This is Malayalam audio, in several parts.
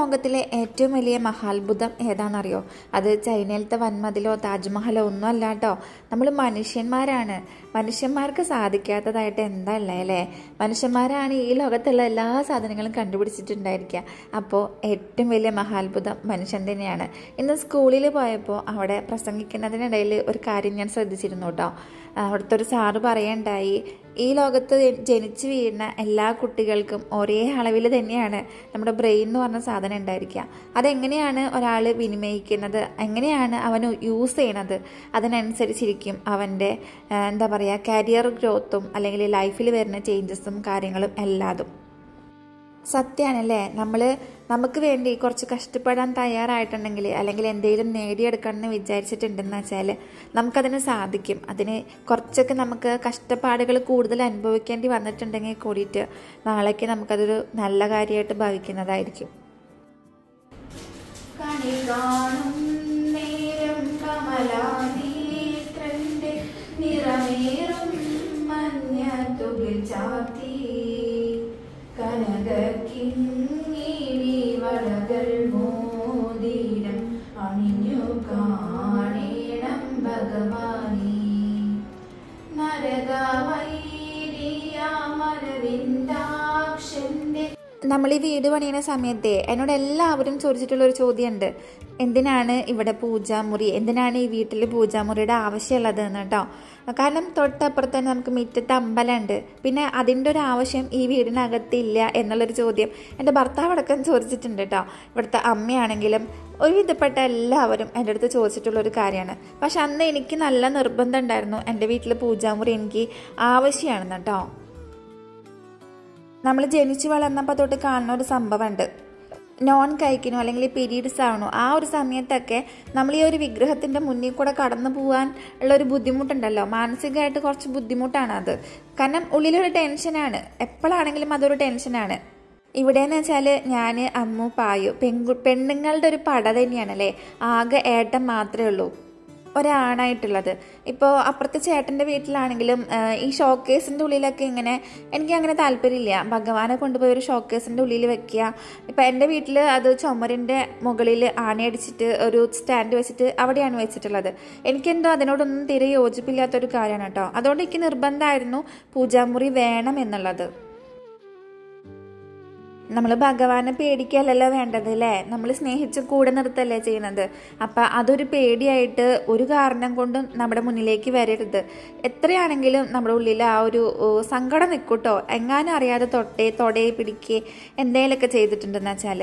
ലോകത്തിലെ ഏറ്റവും വലിയ മഹാത്ഭുതം ഏതാണെന്നറിയോ? അത് ചൈനയിലത്തെ വൻമതിലോ താജ്മഹലോ ഒന്നും അല്ല കേട്ടോ. നമ്മൾ മനുഷ്യന്മാരാണ്. മനുഷ്യന്മാർക്ക് സാധിക്കാത്തതായിട്ട് എന്താ ഉള്ളത് അല്ലേ? മനുഷ്യന്മാരാണ് ഈ ലോകത്തുള്ള എല്ലാ സാധനങ്ങളും കണ്ടുപിടിച്ചിട്ടുണ്ടായിരിക്കുക. അപ്പോൾ ഏറ്റവും വലിയ മഹാത്ഭുതം മനുഷ്യൻ തന്നെയാണ്. ഇന്ന് സ്കൂളിൽ പോയപ്പോൾ അവിടെ പ്രസംഗിക്കുന്നതിനിടയിൽ ഒരു കാര്യം ഞാൻ ശ്രദ്ധിച്ചിരുന്നു കേട്ടോ. അവിടുത്തെ ഒരു സാറ് പറയണ്ടായി, ഈ ലോകത്ത് ജനിച്ചു വീഴുന്ന എല്ലാ കുട്ടികൾക്കും ഒരേ അളവിൽ തന്നെയാണ് നമ്മുടെ ബ്രെയിൻ എന്ന് പറഞ്ഞ സാധനം ഉണ്ടായിരിക്കുക. അതെങ്ങനെയാണ് ഒരാൾ വിനിമയിക്കുന്നത്, എങ്ങനെയാണ് അവൻ യൂസ് ചെയ്യണത്, അതിനനുസരിച്ചിരിക്കും അവൻ്റെ എന്താ പറയുക കരിയർ ഗ്രോത്തും അല്ലെങ്കിൽ ലൈഫിൽ വരുന്ന ചേഞ്ചസും കാര്യങ്ങളും എല്ലാതും. സത്യമാണല്ലേ? നമുക്ക് വേണ്ടി കുറച്ച് കഷ്ടപ്പെടാൻ തയ്യാറായിട്ടുണ്ടെങ്കിൽ അല്ലെങ്കിൽ എന്തെങ്കിലും നേടിയെടുക്കണമെന്ന് വിചാരിച്ചിട്ടുണ്ടെന്ന് വെച്ചാൽ നമുക്കതിന് സാധിക്കും. അതിന് കുറച്ചൊക്കെ നമുക്ക് കഷ്ടപ്പാടുകൾ കൂടുതൽ അനുഭവിക്കേണ്ടി വന്നിട്ടുണ്ടെങ്കിൽ കൂടിയിട്ട് നാളേക്ക് നമുക്കതൊരു നല്ല കാര്യമായിട്ട് ഭാവിക്കുന്നതായിരിക്കും. നമ്മൾ ഈ വീട് പണിയുന്ന സമയത്തെ എന്നോട് എല്ലാവരും ചോദിച്ചിട്ടുള്ളൊരു ചോദ്യമുണ്ട്, എന്തിനാണ് ഇവിടെ പൂജാമുറി, എന്തിനാണ് ഈ വീട്ടിൽ പൂജാമുറിയുടെ ആവശ്യമുള്ളത് എന്ന് കേട്ടോ. കാരണം തൊട്ടപ്പുറത്ത് തന്നെ നമുക്ക് മുറ്റത്ത് അമ്പലമുണ്ട്, പിന്നെ അതിൻ്റെ ഒരു ആവശ്യം ഈ വീടിനകത്തില്ല എന്നുള്ളൊരു ചോദ്യം എൻ്റെ ഭർത്താവ് അടക്കം ചോദിച്ചിട്ടുണ്ട് കേട്ടോ. ഇവിടുത്തെ അമ്മയാണെങ്കിലും ഒരുവിധപ്പെട്ട എല്ലാവരും എൻ്റെ അടുത്ത് ചോദിച്ചിട്ടുള്ളൊരു കാര്യമാണ്. പക്ഷെ അന്ന് എനിക്ക് നല്ല നിർബന്ധം ഉണ്ടായിരുന്നു, എൻ്റെ വീട്ടിൽ പൂജാമുറി എനിക്ക് ആവശ്യമാണെന്ന് കേട്ടോ. നമ്മൾ ജനിച്ചു വളർന്നപ്പോൾ തൊട്ട് കാണുന്ന ഒരു സംഭവമുണ്ട്. നോൺ കഴിക്കണോ അല്ലെങ്കിൽ പീരീഡ്സ് ആവണോ ആ ഒരു സമയത്തൊക്കെ നമ്മൾ ഈ ഒരു വിഗ്രഹത്തിൻ്റെ മുന്നിൽ കൂടെ കടന്നു പോകാൻ ഉള്ളൊരു ബുദ്ധിമുട്ടുണ്ടല്ലോ, മാനസികമായിട്ട് കുറച്ച് ബുദ്ധിമുട്ടാണ് അത്. കാരണം ഉള്ളിലൊരു ടെൻഷനാണ്, എപ്പോഴാണെങ്കിലും അതൊരു ടെൻഷനാണ്. ഇവിടെയെന്ന് വെച്ചാൽ ഞാൻ, അമ്മു, പായു പെണ്ണുങ്ങളുടെ ഒരു പട തന്നെയാണല്ലേ. ആകെ ഏട്ടൻ മാത്രമേ ഉള്ളൂ ഒരാണായിട്ടുള്ളത്. ഇപ്പോൾ അപ്പുറത്തെ ചേട്ടൻ്റെ വീട്ടിലാണെങ്കിലും ഈ ഷോക്കേസിൻ്റെ ഉള്ളിലൊക്കെ ഇങ്ങനെ എനിക്കങ്ങനെ താല്പര്യമില്ല. ഭഗവാനെ കൊണ്ടുപോയി ഒരു ഷോക്കേസിൻ്റെ ഉള്ളിൽ വെക്കുക. ഇപ്പോൾ എൻ്റെ വീട്ടിൽ അത് ചുമരിൻ്റെ മുകളിൽ ആണിയടിച്ചിട്ട് ഒരു സ്റ്റാൻഡ് വെച്ചിട്ട് അവിടെയാണ് വെച്ചിട്ടുള്ളത്. എനിക്കെന്തോ അതിനോടൊന്നും തീരെ യോജിപ്പില്ലാത്തൊരു കാര്യമാണ് കേട്ടോ. അതുകൊണ്ട് എനിക്ക് നിർബന്ധമായിരുന്നു പൂജാമുറി വേണം എന്നുള്ളത്. നമ്മൾ ഭഗവാനെ പേടിക്കല്ലല്ലോ വേണ്ടത് അല്ലേ, നമ്മൾ സ്നേഹിച്ച് കൂടെ നിർത്തല്ലേ ചെയ്യുന്നത്. അപ്പം അതൊരു പേടിയായിട്ട് ഒരു കാരണം കൊണ്ടും നമ്മുടെ മുന്നിലേക്ക് വരരുത്. എത്രയാണെങ്കിലും നമ്മുടെ ഉള്ളിൽ ആ ഒരു സങ്കടം നിൽക്കൂട്ടോ. എങ്ങാനും അറിയാതെ തൊടേ പിടിക്കേ എന്തെങ്കിലുമൊക്കെ ചെയ്തിട്ടുണ്ടെന്ന് വെച്ചാൽ.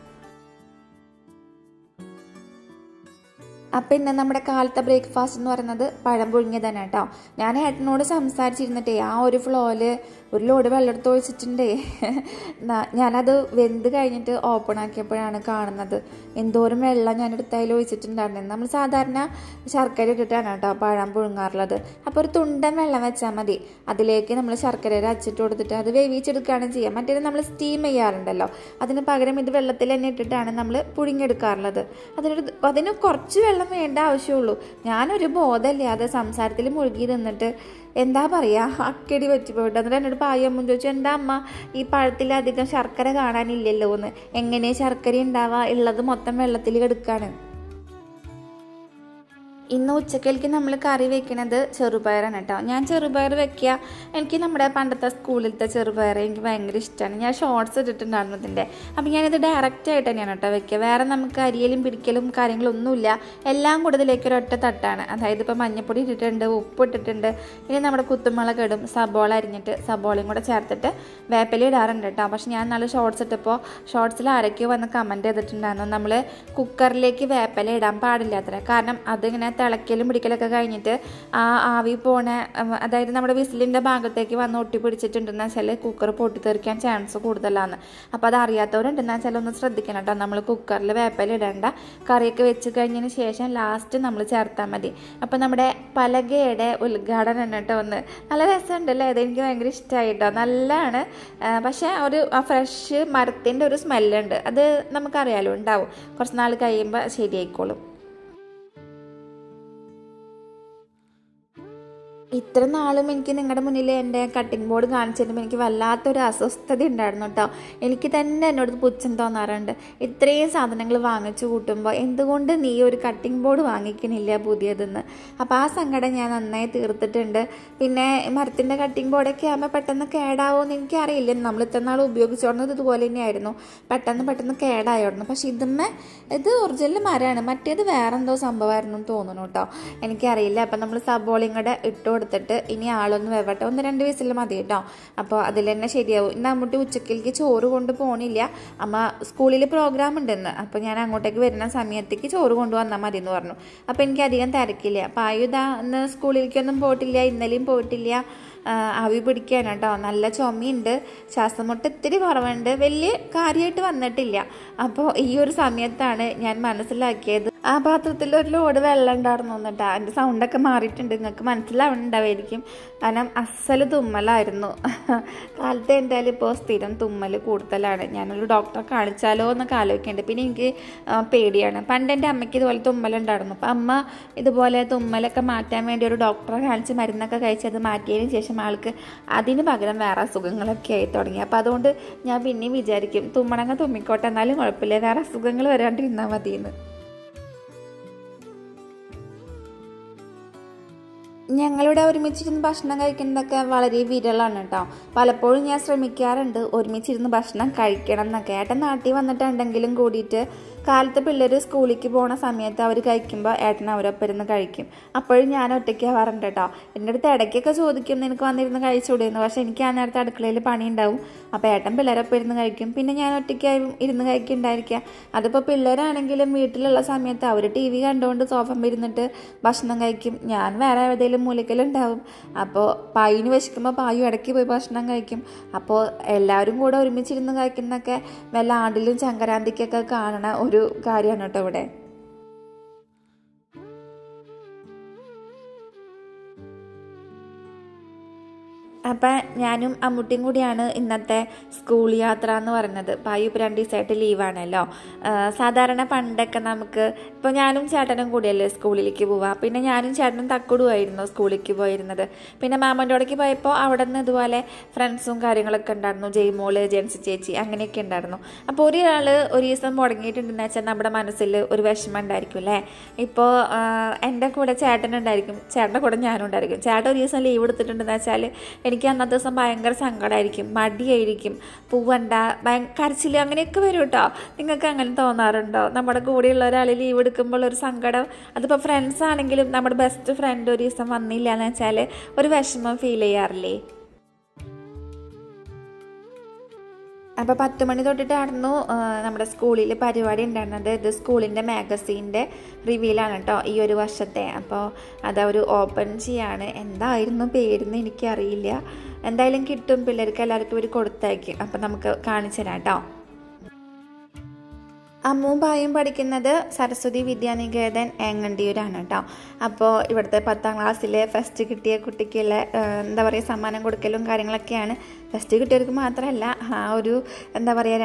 അപ്പം ഇന്ന് നമ്മുടെ കാലത്തെ ബ്രേക്ക്ഫാസ്റ്റ് എന്ന് പറയുന്നത് പഴം പുഴുങ്ങിയത് തന്നെ കേട്ടോ. ഞാൻ ഏട്ടനോട് സംസാരിച്ചിരുന്നിട്ടേ ആ ഒരു ഫ്ലോയിൽ ഒരു ലോഡ് വെള്ളം എടുത്ത് ഒഴിച്ചിട്ടുണ്ടേ. ഞാനത് വെന്ത് കഴിഞ്ഞിട്ട് ഓപ്പൺ ആക്കിയപ്പോഴാണ് കാണുന്നത് എന്തോരം വെള്ളം ഞാനെടുത്ത് അതിൽ ഒഴിച്ചിട്ടുണ്ടായിരുന്നു. നമ്മൾ സാധാരണ ശർക്കര ഇട്ടിട്ടാണ് കേട്ടോ പഴം പുഴുങ്ങാറുള്ളത്. അപ്പോൾ ഒരു തുണ്ടൻ വെള്ളം വെച്ചാൽ മതി. അതിലേക്ക് നമ്മൾ ശർക്കര അച്ചിട്ട് കൊടുത്തിട്ട് അത് വേവിച്ചെടുക്കുകയാണ് ചെയ്യുക. മറ്റേത് നമ്മൾ സ്റ്റീം ചെയ്യാറുണ്ടല്ലോ, അതിന് പകരം ഇത് വെള്ളത്തിൽ തന്നെ ഇട്ടിട്ടാണ് നമ്മൾ പുഴുങ്ങിയെടുക്കാറുള്ളത്. അതിന് കുറച്ച് വെള്ളം വേണ്ട ആവശ്യമുള്ളൂ. ഞാനൊരു ബോധമില്ലാതെ സംസാരത്തിൽ മുഴുകി നിന്നിട്ട് എന്താ പറയുക അക്കടി വെച്ചിപ്പോയിട്ട് എന്നിട്ട് എന്നോട് പായമ്മ ചോദിച്ചു, എന്താ അമ്മ ഈ പഴത്തിലധികം ശർക്കര കാണാനില്ലല്ലോ എന്ന്. എങ്ങനെ ശർക്കര ഉണ്ടാവുക, ഉള്ളത് മൊത്തം വെള്ളത്തിൽ കിടക്കാണ്. ഇന്ന് ഉച്ചക്കലേക്ക് നമ്മൾ കറി വെക്കുന്നത് ചെറുപയറാണ് കേട്ടോ. ഞാൻ ചെറുപയർ വെക്കുക, എനിക്ക് നമ്മുടെ പണ്ടത്തെ സ്കൂളിലത്തെ ചെറുപയർ എനിക്ക് ഭയങ്കര ഇഷ്ടമാണ്. ഞാൻ ഷോർട്സ് ഇട്ടിട്ടുണ്ടായിരുന്നു ഇതിൻ്റെ. അപ്പം ഞാനിത് ഡയറക്റ്റായിട്ട് തന്നെയാണ് കേട്ടോ വെക്കുക. വേറെ നമുക്ക് അരിയലും പിടിക്കലും കാര്യങ്ങളൊന്നുമില്ല. എല്ലാം കൂടുതലേക്ക് ഒരൊറ്റ തട്ടാണ്. അതായത് ഇപ്പോൾ മഞ്ഞൾപ്പൊടി ഇട്ടിട്ടുണ്ട്, ഉപ്പ് ഇട്ടിട്ടുണ്ട്, ഇനി നമ്മുടെ കുത്തുമുളക് ഇടും, സബോള അരിഞ്ഞിട്ട് സബോളയും കൂടെ ചേർത്തിട്ട് വേപ്പില ഇടാറുണ്ട് കേട്ടോ. പക്ഷെ ഞാൻ നല്ല ഷോർട്സ് ഇട്ടപ്പോൾ ഷോർട്സിൽ ആരൊക്കെയോ വന്ന് കമൻറ്റ് ചെയ്തിട്ടുണ്ടായിരുന്നു നമ്മൾ കുക്കറിലേക്ക് വേപ്പില ഇടാൻ പാടില്ല അത്ര. കാരണം അതിങ്ങനെ തിളക്കലും പിടിക്കലൊക്കെ കഴിഞ്ഞിട്ട് ആ ആവി പോണ, അതായത് നമ്മുടെ വിസിലിൻ്റെ ഭാഗത്തേക്ക് വന്ന് ഒട്ടിപ്പിടിച്ചിട്ടുണ്ടെന്ന് വെച്ചാൽ കുക്കർ പൊട്ടിത്തെറിക്കാൻ ചാൻസ് കൂടുതലാണ്. അപ്പോൾ അത് അറിയാത്തവരുണ്ടെന്ന് വെച്ചാൽ ഒന്ന് ശ്രദ്ധിക്കണം കേട്ടോ. നമ്മൾ കുക്കറിൽ വേപ്പില ഇടേണ്ട. കറിയൊക്കെ വെച്ച് കഴിഞ്ഞതിന് ശേഷം ലാസ്റ്റ് നമ്മൾ ചേർത്താൽ മതി. അപ്പോൾ നമ്മുടെ പലകയുടെ ഉദ്ഘാടനം കേട്ടോ ഒന്ന് നല്ല രസമുണ്ടല്ലേ. അതെനിക്ക് ഭയങ്കര ഇഷ്ടമായി കേട്ടോ. നല്ലതാണ്. പക്ഷേ ഒരു ഫ്രഷ് മരത്തിൻ്റെ ഒരു സ്മെല്ലുണ്ട്. അത് നമുക്കറിയാലോ ഉണ്ടാവും. കുറച്ച് നാൾ കഴിയുമ്പോൾ ശരിയായിക്കോളും. ഇത്ര നാളും എനിക്ക് നിങ്ങളുടെ മുന്നിൽ എൻ്റെ കട്ടിംഗ് ബോർഡ് കാണിച്ചിട്ടും എനിക്ക് വല്ലാത്തൊരു അസ്വസ്ഥത ഉണ്ടായിരുന്നു കേട്ടോ. എനിക്ക് തന്നെ എന്നോട് പുച്ഛം തോന്നാറുണ്ട്. ഇത്രയും സാധനങ്ങൾ വാങ്ങിച്ചു കൂട്ടുമ്പോൾ എന്തുകൊണ്ട് നീ ഒരു കട്ടിംഗ് ബോർഡ് വാങ്ങിക്കണില്ല പുതിയതെന്ന്. അപ്പോൾ ആ സങ്കടം ഞാൻ നന്നായി തീർത്തിട്ടുണ്ട്. പിന്നെ മരത്തിൻ്റെ കട്ടിംഗ് ബോർഡൊക്കെ ആകുമ്പോൾ പെട്ടെന്ന് കേടാവുമെന്ന് എനിക്കറിയില്ല. നമ്മൾ ഇത്ര നാൾ ഉപയോഗിച്ചോടുന്നത് ഇതുപോലെ തന്നെയായിരുന്നു. പെട്ടെന്ന് കേടായിരുന്നു. പക്ഷെ ഇത് ഒറിജിനൽ മരമാണ്. മറ്റേത് വേറെന്തോ സംഭവമായിരുന്നു എന്ന് തോന്നുന്നു കേട്ടോ. എനിക്കറിയില്ല. അപ്പം നമ്മൾ സബോളയും കൂടെ ഇട്ട് കൊടുത്തിട്ട് ഇനി ആളൊന്ന് വെവട്ടെ, 1-2 വിസിൽ മതി കേട്ടോ. അപ്പോൾ അതിൽ തന്നെ ശരിയാവും. ഇന്ന് അമ്മൂട്ടി ഉച്ചക്കിലേക്ക് ചോറ് കൊണ്ട് പോകണില്ല. അമ്മ സ്കൂളിൽ പ്രോഗ്രാം ഉണ്ടെന്ന്. അപ്പോൾ ഞാൻ അങ്ങോട്ടേക്ക് വരുന്ന സമയത്തേക്ക് ചോറ് കൊണ്ടുവന്നാൽ മതി എന്ന് പറഞ്ഞു. അപ്പോൾ എനിക്ക് അധികം തിരക്കില്ല. അപ്പോൾ ആയുധ ഇന്ന് സ്കൂളിലേക്കൊന്നും പോയിട്ടില്ല, ഇന്നലെയും പോയിട്ടില്ല. ആവി പിടിക്കുകയാണ് കേട്ടോ. നല്ല ചുമയുണ്ട്, ശ്വാസം മുട്ട് ഇത്തിരി കുറവുണ്ട്, വലിയ കാര്യമായിട്ട് വന്നിട്ടില്ല. അപ്പോൾ ഈ ഒരു സമയത്താണ് ഞാൻ മനസ്സിലാക്കിയത് ആ പാത്രത്തിൽ ഒരു ലോഡ് വെള്ളം ഉണ്ടായിരുന്നു എന്നിട്ടാ. എൻ്റെ സൗണ്ടൊക്കെ മാറിയിട്ടുണ്ട്, നിങ്ങൾക്ക് മനസ്സിലാവുന്നുണ്ടാവായിരിക്കും. കാരണം അസല് തുമ്മലായിരുന്നു. കാലത്ത് എന്തായാലും ഇപ്പോൾ സ്ഥിരം തുമ്മൽ കൂടുതലാണ്. ഞാനൊരു ഡോക്ടറെ കാണിച്ചാലോ എന്നൊക്കെ ആലോചിക്കുന്നുണ്ട്. പിന്നെ എനിക്ക് പേടിയാണ്. പണ്ട് എൻ്റെ അമ്മയ്ക്ക് ഇതുപോലെ തുമ്മലുണ്ടായിരുന്നു. അപ്പം അമ്മ ഇതുപോലെ തുമ്മലൊക്കെ മാറ്റാൻ വേണ്ടി ഒരു ഡോക്ടറെ കാണിച്ച് മരുന്നൊക്കെ കഴിച്ചത് മാറ്റിയതിന് ശേഷം ആൾക്ക് അതിന് പകരം വേറെ അസുഖങ്ങളൊക്കെ ആയി തുടങ്ങി. അപ്പം അതുകൊണ്ട് ഞാൻ പിന്നെയും വിചാരിക്കും തുമ്മണങ്ങ തുമ്മിക്കോട്ടെ, എന്നാലും കുഴപ്പമില്ല, വേറെ അസുഖങ്ങൾ വരാണ്ടിരുന്നാൽ മതിയെന്ന്. ഞങ്ങളിവിടെ ഒരുമിച്ചിരുന്ന് ഭക്ഷണം കഴിക്കുന്നതൊക്കെ വളരെ വിരളാണ് കേട്ടോ. പലപ്പോഴും ഞാൻ ശ്രമിക്കാറുണ്ട് ഒരുമിച്ചിരുന്ന് ഭക്ഷണം കഴിക്കണം എന്നൊക്കെ. ഏട്ടൻ നാട്ടിൽ വന്നിട്ടുണ്ടെങ്കിലും കൂടിയിട്ട് കാലത്ത് പിള്ളേർ സ്കൂളിലേക്ക് പോകുന്ന സമയത്ത് അവർ കഴിക്കുമ്പോൾ ഏട്ടൻ അവരൊപ്പം ഇരുന്ന് കഴിക്കും. അപ്പോഴും ഞാൻ ഒറ്റയ്ക്ക് ആവാറുണ്ട് കേട്ടോ. എൻ്റെ അടുത്ത് ഇടയ്ക്കൊക്കെ ചോദിക്കും നിനക്ക് വന്നിരുന്ന് കഴിച്ചുകൂടെയെന്ന്. പക്ഷെ എനിക്ക് ആ നേരത്തെ അടുക്കളയിൽ പണി ഉണ്ടാവും. അപ്പോൾ ഏട്ടൻ പിള്ളേരൊപ്പം ഇരുന്ന് കഴിക്കും. പിന്നെ ഞാൻ ഒറ്റയ്ക്കായി ഇരുന്ന് കഴിക്കുന്നുണ്ടായിരിക്കുക. അതിപ്പോൾ പിള്ളേരാണെങ്കിലും വീട്ടിലുള്ള സമയത്ത് അവർ TV കണ്ടുകൊണ്ട് സോഫയിൽ ഇരുന്നിട്ട് ഭക്ഷണം കഴിക്കും. ഞാൻ വേറെ ഏതെങ്കിലും മൂലക്കലുണ്ടാവും. അപ്പോൾ പായിന് വിശക്കുമ്പോൾ പായും ഇടയ്ക്ക് പോയി ഭക്ഷണം കഴിക്കും. അപ്പോൾ എല്ലാവരും കൂടെ ഒരുമിച്ചിരുന്ന് കഴിക്കുന്നതൊക്കെ വല്ല ആണ്ടിലും സംക്രാന്തിക്കൊക്കെ കാണണ ഒരു കാര്യമാണ് കേട്ടോ ഇവിടെ. അപ്പം ഞാനും അമ്മൂട്ടിയും കൂടിയാണ് ഇന്നത്തെ സ്കൂൾ യാത്ര എന്ന് പറയുന്നത്. പായു ഇപ്പോൾ 2 ദിവസമായിട്ട് ലീവാണല്ലോ. സാധാരണ പണ്ടൊക്കെ നമുക്ക് ഇപ്പോൾ ഞാനും ചേട്ടനും കൂടിയല്ലേ സ്കൂളിലേക്ക് പോവുക. പിന്നെ ഞാനും ചേട്ടനും തക്കുടുമായിരുന്നു സ്കൂളിലേക്ക് പോയിരുന്നത്. പിന്നെ മാമൻ്റെ അവിടേക്ക് പോയപ്പോൾ അവിടെ നിന്ന് ഇതുപോലെ ഫ്രണ്ട്സും കാര്യങ്ങളൊക്കെ ഉണ്ടായിരുന്നു. ജയ്മോള്, ജെൻസി ചേച്ചി അങ്ങനെയൊക്കെ ഉണ്ടായിരുന്നു. അപ്പോൾ ഒരാൾ ഒരു ദിവസം മുടങ്ങിയിട്ടുണ്ടെന്ന് വെച്ചാൽ നമ്മുടെ മനസ്സിൽ ഒരു വിഷമം ഉണ്ടായിരിക്കും അല്ലേ. ഇപ്പോൾ എൻ്റെ കൂടെ ചേട്ടനുണ്ടായിരിക്കും, ചേട്ടൻ്റെ കൂടെ ഞാനും ഉണ്ടായിരിക്കും. ചേട്ടൻ ഒരു ദിവസം ലീവ് എടുത്തിട്ടുണ്ടെന്ന് വെച്ചാൽ എനിക്ക് അന്നത്തെ ദിവസം ഭയങ്കര സങ്കടമായിരിക്കും, മടിയായിരിക്കും, പൂവണ്ട, കരച്ചിൽ അങ്ങനെയൊക്കെ വരും കേട്ടോ. നിങ്ങൾക്ക് അങ്ങനെ തോന്നാറുണ്ടോ? നമ്മുടെ കൂടെയുള്ള ഒരാൾ ലീവ് എടുക്കുമ്പോൾ ഒരു സങ്കടം. അതിപ്പോൾ ഫ്രണ്ട്സ് ആണെങ്കിലും നമ്മുടെ ബെസ്റ്റ് ഫ്രണ്ട് ഒരു ദിവസം വന്നില്ല എന്ന് വെച്ചാൽ ഒരു വിഷമം ഫീൽ ചെയ്യാറില്ലേ? അപ്പോൾ 10 മണി തൊട്ടിട്ടായിരുന്നു നമ്മുടെ സ്കൂളിൽ പരിപാടി ഉണ്ടായിരുന്നത്. ഇത് സ്കൂളിൻ്റെ മാഗസീൻ്റെ റിവീലാണ് കേട്ടോ ഈ ഒരു വർഷത്തെ. അപ്പോൾ അതവർ ഓപ്പൺ ചെയ്യാണ്. എന്തായിരുന്നു പേരെന്ന് എനിക്കറിയില്ല. എന്തായാലും കിട്ടും, പിള്ളേർക്ക് എല്ലാവർക്കും ഇവർ കൊടുത്തയക്കും. അപ്പോൾ നമുക്ക് കാണിച്ചു തരാം കേട്ടോ. അമ്മും പായും പഠിക്കുന്നത് സരസ്വതി വിദ്യാനികേതൻ ഏങ്ങണ്ടിയൂരാണ് കേട്ടോ. അപ്പോൾ ഇവിടുത്തെ 10ാം ക്ലാസ്സിലെ ഫസ്റ്റ് കിട്ടിയ കുട്ടിക്കുള്ള എന്താ പറയുക സമ്മാനം കൊടുക്കലും കാര്യങ്ങളൊക്കെയാണ്. ഫസ്റ്റ് കിട്ടിയവർക്ക് മാത്രമല്ല, ആ ഒരു എന്താ പറയുക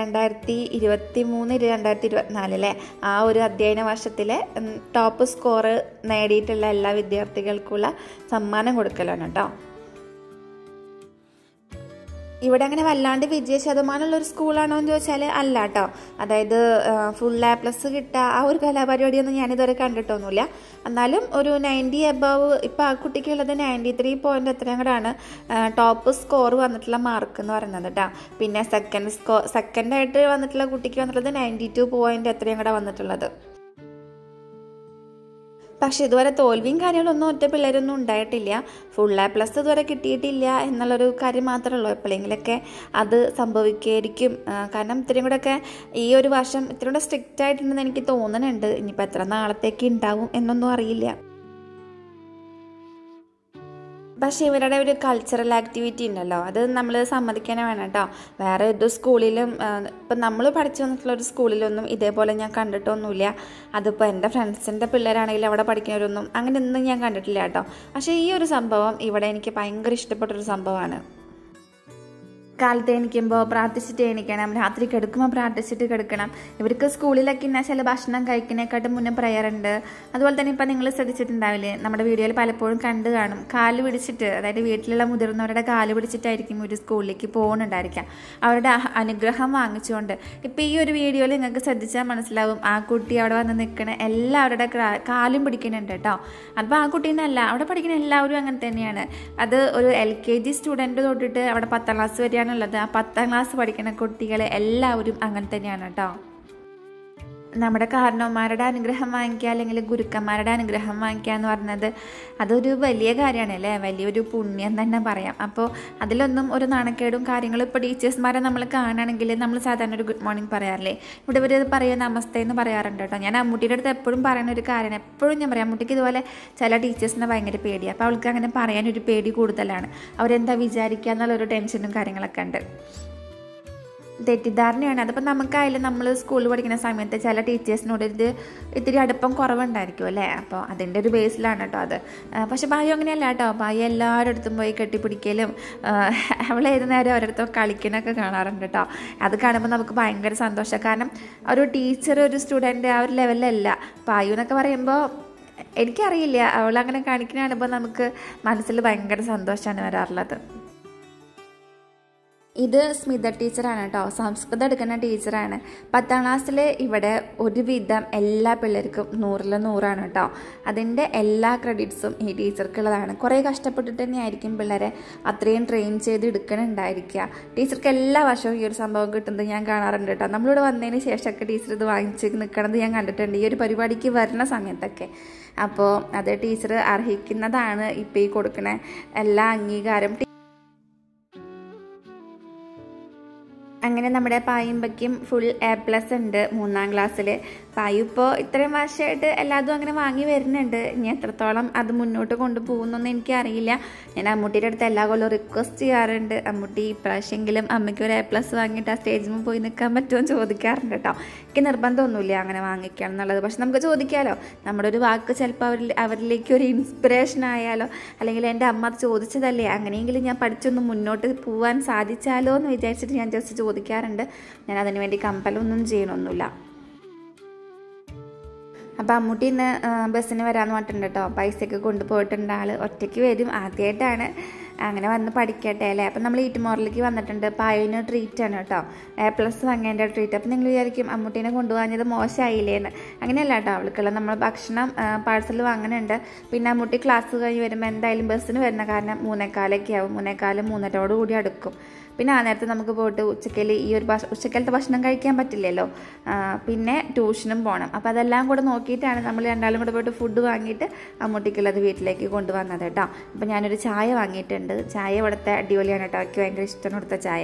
2023-2024 ആ ഒരു അധ്യയന വർഷത്തിലെ ടോപ്പ് സ്കോർ നേടിയിട്ടുള്ള എല്ലാ വിദ്യാർത്ഥികൾക്കുള്ള സമ്മാനം കൊടുക്കലാണ് കേട്ടോ. ഇവിടെ അങ്ങനെ വല്ലാണ്ട് വിജയശതമാനമുള്ളൊരു സ്കൂളാണോ എന്ന് ചോദിച്ചാൽ അല്ല കേട്ടോ. അതായത് ഫുൾ A+ കിട്ടുക ആ ഒരു കലാപരിപാടിയൊന്നും ഞാനിതുവരെ കണ്ടിട്ടൊന്നുമില്ല. എന്നാലും ഒരു 90 എബവ്, ഇപ്പോൾ ആ കുട്ടിക്കുള്ളത് 93 പോയിൻ്റ് എത്രയും കൂടെയാണ് ടോപ്പ് സ്കോർ വന്നിട്ടുള്ള മാർക്ക് എന്ന് പറയുന്നത് കേട്ടോ. പിന്നെ സെക്കൻഡായിട്ട് വന്നിട്ടുള്ള കുട്ടിക്ക് വന്നിട്ടുള്ളത് 92 പോയിൻ്റ് എത്രയും കൂടെ വന്നിട്ടുള്ളത്. പക്ഷെ ഇതുവരെ തോൽവിയും കാര്യങ്ങളൊന്നും ഒറ്റ പിള്ളേരൊന്നും ഉണ്ടായിട്ടില്ല. ഫുൾ A+ ഇതുവരെ കിട്ടിയിട്ടില്ല എന്നുള്ളൊരു കാര്യം മാത്രമേ ഉള്ളൂ. എപ്പോഴെങ്കിലൊക്കെ അത് സംഭവിക്കുമായിരിക്കും. കാരണം ഇത്രയും കൂടെയൊക്കെ ഈ ഒരു വർഷം ഇത്രയും കൂടെ സ്ട്രിക്റ്റ് ആയിട്ടുണ്ടെന്ന് എനിക്ക് തോന്നുന്നുണ്ട്. ഇനിയിപ്പോൾ എത്ര നാളത്തേക്ക് ഉണ്ടാവും എന്നൊന്നും അറിയില്ല. പക്ഷേ ഇവരുടെ ഒരു കൾച്ചറൽ ആക്ടിവിറ്റി ഉണ്ടല്ലോ, അത് നമ്മൾ സമ്മതിക്കാനേ വേണം കേട്ടോ. വേറെ ഏത് സ്കൂളിലും ഇപ്പം നമ്മൾ പഠിച്ചു വന്നിട്ടുള്ള ഒരു സ്കൂളിലൊന്നും ഇതേപോലെ ഞാൻ കണ്ടിട്ടൊന്നുമില്ല. അതിപ്പോൾ എൻ്റെ ഫ്രണ്ട്സിൻ്റെ പിള്ളേരാണെങ്കിലും അവിടെ പഠിക്കുന്നവരൊന്നും അങ്ങനെയൊന്നും ഞാൻ കണ്ടിട്ടില്ല കേട്ടോ. പക്ഷേ ഈ ഒരു സംഭവം ഇവിടെ എനിക്ക് ഭയങ്കര ഇഷ്ടപ്പെട്ടൊരു സംഭവമാണ്. കാലത്ത് എണീക്കുമ്പോൾ പ്രാർത്ഥിച്ചിട്ട് എണീക്കണം, രാത്രി കിടക്കുമ്പോൾ പ്രാർത്ഥിച്ചിട്ട് കിടക്കണം. ഇവർക്ക് സ്കൂളിലൊക്കെ ഇന്ന ചില ഭക്ഷണം കഴിക്കുന്നതിനെക്കാട്ടും മുന്നേ പ്രയർ ഉണ്ട്. അതുപോലെ തന്നെ ഇപ്പം നിങ്ങൾ ശ്രദ്ധിച്ചിട്ടുണ്ടാവില്ലേ, നമ്മുടെ വീഡിയോയിൽ പലപ്പോഴും കണ്ടു കാണും, കാല് പിടിച്ചിട്ട്, അതായത് വീട്ടിലുള്ള മുതിർന്നവരുടെ കാല് പിടിച്ചിട്ടായിരിക്കും ഒരു സ്കൂളിലേക്ക് പോകുന്നുണ്ടായിരിക്കാം, അവരുടെ അനുഗ്രഹം വാങ്ങിച്ചുകൊണ്ട്. ഇപ്പം ഈ ഒരു വീഡിയോയിൽ നിങ്ങൾക്ക് ശ്രദ്ധിച്ചാൽ മനസ്സിലാവും, ആ കുട്ടി അവിടെ വന്ന് നിൽക്കണ എല്ലാവരുടെ കാലും പിടിക്കുന്നുണ്ട് കേട്ടോ. അപ്പോൾ ആ കുട്ടീന്നല്ല, അവിടെ പഠിക്കുന്ന എല്ലാവരും അങ്ങനെ തന്നെയാണ്. അത് ഒരു LKG സ്റ്റുഡൻറ്റ് തൊട്ടിട്ട് അവിടെ 10ാം ക്ലാസ് വരെയാണുള്ളത്. ആ 10ാം ക്ലാസ് പഠിക്കുന്ന കുട്ടികൾ എല്ലാവരും അങ്ങനെ തന്നെയാണ് കേട്ടോ. നമ്മുടെ കാരണവന്മാരുടെ അനുഗ്രഹം വാങ്ങിക്കുക, അല്ലെങ്കിൽ ഗുരുക്കന്മാരുടെ അനുഗ്രഹം വാങ്ങിക്കുക എന്ന് പറഞ്ഞത് അതൊരു വലിയ കാര്യമാണ് അല്ലേ, വലിയൊരു പുണ്യം തന്നെ പറയാം. അപ്പോൾ അതിലൊന്നും ഒരു നാണക്കേടും കാര്യങ്ങളും. ഇപ്പോൾ ടീച്ചേഴ്സ്മാരെ നമ്മൾ കാണുകയാണെങ്കിൽ നമ്മൾ സാധാരണ ഒരു ഗുഡ് മോർണിംഗ് പറയാറില്ലേ, ഇവിടെ ഇവർ പറയുക നമസ്തേ എന്ന് പറയാറുണ്ട് കേട്ടോ. ഞാൻ അമ്മൂട്ടിയുടെ അടുത്ത് എപ്പോഴും പറയുന്ന ഒരു കാര്യമാണ്, എപ്പോഴും ഞാൻ പറയാം, അമ്മൂട്ടിക്ക് ഇതുപോലെ ചില ടീച്ചേഴ്സിനെ ഭയങ്കര പേടിയാണ്. അപ്പോൾ അവൾക്ക് അങ്ങനെ പറയാനൊരു പേടി കൂടുതലാണ്, അവരെന്താ വിചാരിക്കുക എന്നുള്ളൊരു ടെൻഷനും കാര്യങ്ങളൊക്കെ ഉണ്ട്, തെറ്റിദ്ധാരണയാണ്. അതിപ്പോൾ നമുക്കായാലും നമ്മൾ സ്കൂളിൽ പഠിക്കുന്ന സമയത്ത് ചില ടീച്ചേഴ്സിനോട് ഇത്തിരി അടുപ്പം കുറവുണ്ടായിരിക്കും അല്ലേ, അപ്പോൾ അതിൻ്റെ ഒരു ബേസിലാണ് കേട്ടോ അത്. പക്ഷെ ബായു അങ്ങനെയല്ല കേട്ടോ, ബായു എല്ലാവരുടെ അടുത്തും പോയി കെട്ടിപ്പിടിക്കലും അവൾ ഏത് നേരം അവരടുത്തും കളിക്കണമൊക്കെ കാണാറുണ്ട് കേട്ടോ. അത് കാണുമ്പോൾ നമുക്ക് ഭയങ്കര സന്തോഷമാണ്. കാരണം ഒരു ടീച്ചർ ഒരു സ്റ്റുഡൻറ്റ് ആ ഒരു ലെവലിലല്ല. ബായു എന്നൊക്കെ പറയുമ്പോൾ എനിക്കറിയില്ല, അവളങ്ങനെ കാണിക്കുന്ന കാണുമ്പോൾ നമുക്ക് മനസ്സിൽ ഭയങ്കര സന്തോഷമാണ് വരാറുള്ളത്. ഇത് സ്മിത ടീച്ചറാണ് കേട്ടോ, സംസ്കൃതം എടുക്കുന്ന ടീച്ചറാണ്. 10ാം ക്ലാസ്സിൽ ഇവിടെ ഒരുവിധം എല്ലാ പിള്ളേർക്കും 100ൽ 100 കേട്ടോ. അതിൻ്റെ എല്ലാ ക്രെഡിറ്റ്സും ഈ ടീച്ചർക്കുള്ളതാണ്. കുറേ കഷ്ടപ്പെട്ടിട്ട് തന്നെയായിരിക്കും പിള്ളേരെ അത്രയും ട്രെയിൻ ചെയ്ത് എടുക്കണുണ്ടായിരിക്കുക. ടീച്ചർക്ക് എല്ലാ വർഷവും ഈ ഒരു സംഭവം കിട്ടുന്നത് ഞാൻ കാണാറുണ്ട് കേട്ടോ. നമ്മളിവിടെ വന്നതിന് ശേഷമൊക്കെ ടീച്ചർ ഇത് വാങ്ങിച്ച് നിൽക്കണത് ഞാൻ കണ്ടിട്ടുണ്ട്, ഈ ഒരു പരിപാടിക്ക് വരുന്ന സമയത്തൊക്കെ. അപ്പോൾ അത് ടീച്ചർ അർഹിക്കുന്നതാണ് ഇപ്പോൾ ഈ കൊടുക്കുന്ന എല്ലാ അംഗീകാരം. അങ്ങനെ നമ്മുടെ പായുമ്പയ്ക്കും ഫുൾ A+ ഉണ്ട് 3ാം ക്ലാസ്സിൽ. പായു ഇപ്പോൾ ഇത്രയും വർഷമായിട്ട് എല്ലാതും അങ്ങനെ വാങ്ങി വരുന്നുണ്ട്. ഇനി എത്രത്തോളം അത് മുന്നോട്ട് കൊണ്ടുപോകുന്നൊന്നും എനിക്കറിയില്ല. ഞാൻ അമ്മൂട്ടിയുടെ അടുത്ത് എല്ലാ കൊല്ലവും റിക്വസ്റ്റ് ചെയ്യാറുണ്ട്, അമ്മൂട്ടി ഇപ്രാവശ്യമെങ്കിലും അമ്മയ്ക്ക് ഒരു A+ വാങ്ങിയിട്ട് ആ സ്റ്റേജിൽ പോയി നിൽക്കാൻ പറ്റുമോ എന്ന് ചോദിക്കാറുണ്ട് കേട്ടോ. എനിക്ക് നിർബന്ധമൊന്നുമില്ല അങ്ങനെ വാങ്ങിക്കണം എന്നുള്ളത്, പക്ഷെ നമുക്ക് ചോദിക്കാമല്ലോ. നമ്മുടെ ഒരു വാക്ക് ചിലപ്പോൾ അവരിലേക്ക് ഒരു ഇൻസ്പിറേഷൻ ആയാലോ, അല്ലെങ്കിൽ എൻ്റെ അമ്മ അത് ചോദിച്ചതല്ലേ, അങ്ങനെയെങ്കിലും ഞാൻ പഠിച്ചൊന്ന് മുന്നോട്ട് പോകാൻ സാധിച്ചാലോ എന്ന് വിചാരിച്ചിട്ട് ഞാൻ ജസ്റ്റ് ചോദിക്കാറുണ്ട്. ഞാൻ അതിന് വേണ്ടി കമ്പലൊന്നും ചെയ്യണമൊന്നുമില്ല. അപ്പോൾ അമ്മൂട്ടി ഇന്ന് ബസ്സിന് വരാമെന്ന് പറഞ്ഞിട്ടുണ്ട് കേട്ടോ. പൈസയൊക്കെ കൊണ്ടുപോയിട്ടുണ്ട്. ആൾ ഒറ്റയ്ക്ക് വരും, ആദ്യമായിട്ടാണ്. അങ്ങനെ വന്ന് പഠിക്കട്ടെ അല്ലേ. അപ്പം നമ്മൾ ഈറ്റുമോറിലേക്ക് വന്നിട്ടുണ്ട്. പായുവിന് ട്രീറ്റാണ് കേട്ടോ, A+ വാങ്ങേണ്ട ട്രീറ്റ്. അപ്പം നിങ്ങൾ വിചാരിക്കും അമ്മൂട്ടീനെ കൊണ്ടുപോകാഞ്ഞത് മോശമായില്ലേന്ന്. അങ്ങനെയല്ല കേട്ടോ, അവൾക്കുള്ള നമ്മൾ ഭക്ഷണം പാഴ്സൽ വാങ്ങുന്നുണ്ട്. പിന്നെ അമ്മൂട്ടി ക്ലാസ് കഴിഞ്ഞ് വരുമ്പോൾ എന്തായാലും ബസ്സിന് വരുന്ന കാരണം 3:15 ആവും. 3:15 3:30 അടുക്കും. പിന്നെ ആ നേരത്തെ നമുക്ക് പോയിട്ട് ഉച്ചക്കലത്തെ ഭക്ഷണം കഴിക്കാൻ പറ്റില്ലല്ലോ, പിന്നെ ട്യൂഷനും പോകണം. അപ്പോൾ അതെല്ലാം കൂടെ നോക്കിയിട്ടാണ് നമ്മൾ രണ്ടാളും കൂടെ പോയിട്ട് ഫുഡ് വാങ്ങിയിട്ട് അമ്മൂട്ടിക്കുള്ളത് വീട്ടിലേക്ക് കൊണ്ടുവന്നത് കേട്ടോ. അപ്പോൾ ഞാനൊരു ചായ വാങ്ങിയിട്ടുണ്ട്. ചായ ഇവിടുത്തെ അടിപൊളിയാണ് കേട്ടോ, എനിക്ക് ഭയങ്കര ഇഷ്ടമാണ് ഇവിടുത്തെ ചായ.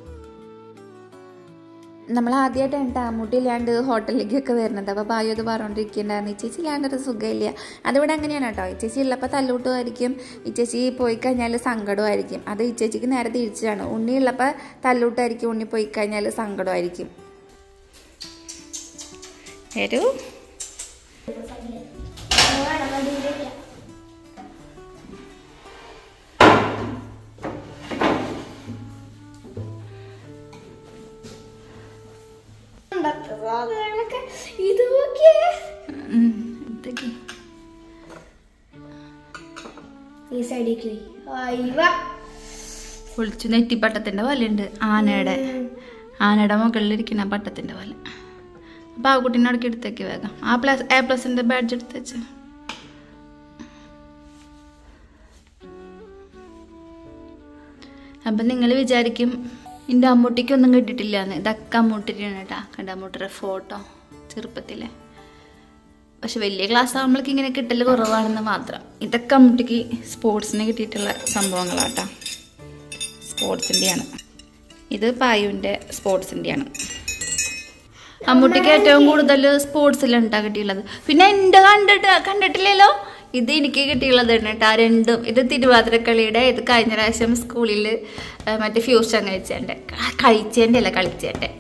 നമ്മൾ ആദ്യമായിട്ടാണ് കേട്ടോ അമ്മൂട്ടിയില്ലാണ്ട് ഹോട്ടലിലേക്കൊക്കെ വരുന്നത്. അപ്പോൾ ബായു അത് പറഞ്ഞുകൊണ്ടിരിക്കുന്നുണ്ടായിരുന്നു, ഈ ചേച്ചി ഇല്ലാണ്ടൊരു സുഖമില്ല. അതിവിടെ അങ്ങനെയാണ് കേട്ടോ, ഈ ചേച്ചി ഉള്ളപ്പോൾ തല്ലൂട്ടുമായിരിക്കും, ഈ ചേച്ചി പോയി കഴിഞ്ഞാൽ സങ്കടമായിരിക്കും. അത് ഈ ചേച്ചിക്ക് നേരെ തിരിച്ചാണ്. ഉണ്ണി ഉള്ളപ്പോൾ തല്ലൂട്ടായിരിക്കും, ഉണ്ണി പോയി കഴിഞ്ഞാൽ സങ്കടമായിരിക്കും. വരൂ. പൊളിച്ചു നെറ്റിപ്പട്ടത്തിന്റെ പോലെ ഉണ്ട്, ആനയുടെ മുകളിലിരിക്കുന്ന പട്ടത്തിന്റെ പോലെ. അപ്പൊ ആ കുട്ടീനെ അടക്കി എടുത്തേക്ക് വേഗം. A+ന്റെ ബാഡ്ജ് എടുത്ത് വെച്ച. അപ്പൊ നിങ്ങൾ വിചാരിക്കും എൻ്റെ അമ്മൂട്ടിക്കൊന്നും കിട്ടിയിട്ടില്ല എന്ന്. ഇതൊക്കെ അമ്മൂട്ടിയാണ് കേട്ടോ, കണ്ട അമ്മൂട്ടിയുടെ ഫോട്ടോ ചെറുപ്പത്തിലെ. പക്ഷെ വലിയ ക്ലാസ് ആകുമ്പോഴേക്ക് ഇങ്ങനെ കിട്ടൽ കുറവാണെന്ന് മാത്രം. ഇതൊക്കെ അമ്മൂട്ടിക്ക് സ്പോർട്സിന് കിട്ടിയിട്ടുള്ള സംഭവങ്ങളാട്ടോ, സ്പോർട്സിൻ്റെയാണ്. ഇത് പായുവിൻ്റെ സ്പോർട്സിൻ്റെയാണ്. അമ്മൂട്ടിക്ക് ഏറ്റവും കൂടുതൽ സ്പോർട്സിലാണ് കിട്ടിയുള്ളത്. പിന്നെ എൻ്റെ കണ്ടിട്ടില്ലല്ലോ, ഇത് എനിക്ക് കിട്ടിയുള്ളത് കേട്ടോ. രണ്ടും. ഇത് തിരുവാതിരക്കളിയുടെ, ഇത് കഴിഞ്ഞ പ്രാവശ്യം സ്കൂളിൽ മറ്റേ ഫ്യൂഷൻ കഴിച്ചേൻ്റെ അല്ല കളിച്ചേൻ്റെ.